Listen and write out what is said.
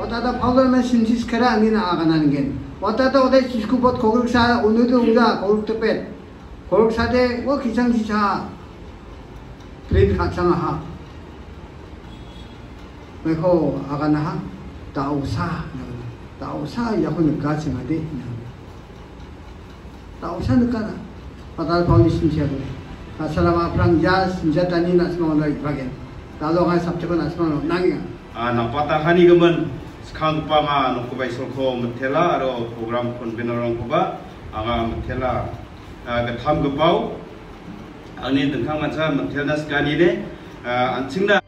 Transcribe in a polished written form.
Watata powder simsis kara angina aganan gen. Watata oday chiskupot kogursa unudu uga kogurtepet. Kogursade wo kisang sisa trade katsanga ha. Meko aganaha tausa yakun gatsingade. Tausa nukana. Patal pauli simsia do. Asalama prang jas jatani nasmona ibagen. Talo ngai sabcheko nasmona nanginga. Napata hani gaman sekarang pama nukubai solko metela aro program konvenor kuba anga metela gatham gepau ani tengkang macam metela sekali ne anjingna